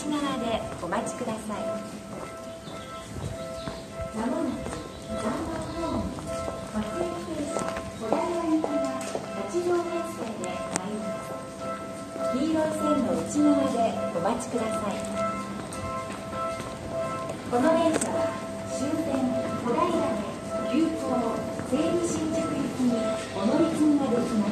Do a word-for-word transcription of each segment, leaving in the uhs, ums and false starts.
内側でお待ちください。まもなくさんばんホーム松江停車小平行きがはち両編成で参ります。黄色い線の内側でお待ちください。この電車は終点小平で急行西武新宿行きにお乗り継ぎができます。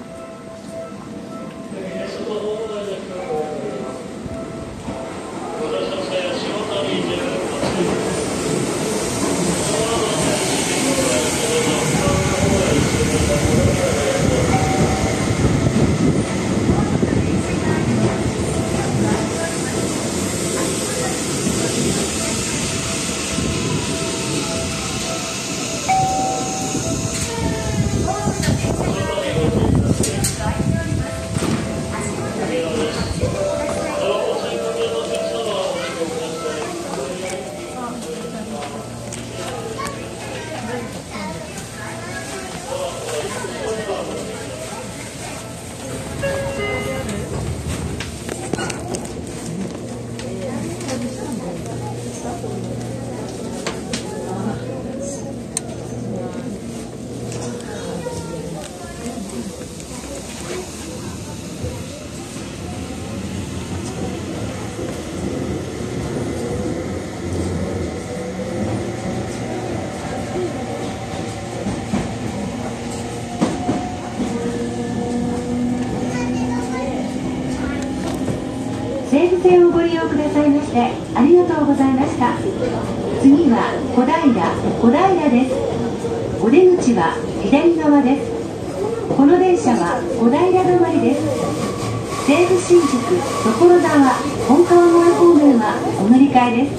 西武線をご利用くださいましてありがとうございました。次は小平、小平です。お出口は左側です。この電車は小平止まりです。西武新宿、所沢、本川越方面はお乗り換えです。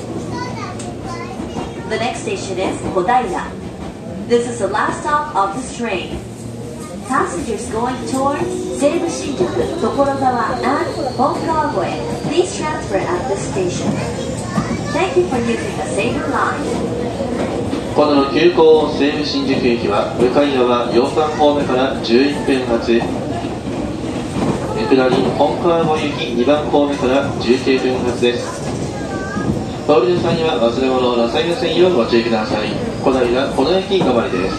The next station is Kodaira. This is the last stop of this train. Passengers going towards Seibu Shinjuku, Tokorozawa, and Honkawa, please transfer at this station. Thank you for using the Seibu line. この急行西武新宿駅は向かい側よんばんホームからじゅういっぷん発、下り本川越行きにばんホームからじゅうきゅうふん発です。お降りの際には忘れ物なさいませんようご注意ください。小平この駅止まりです。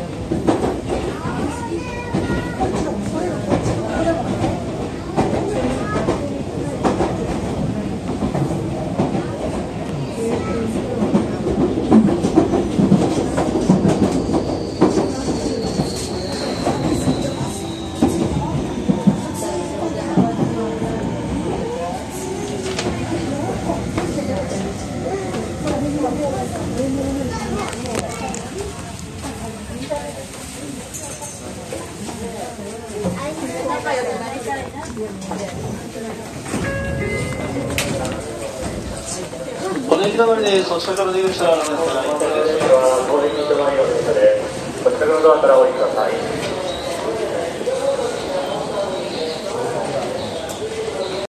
この駅止まりで、そちらから出口からお願いします。 こちらのドアからお降りください。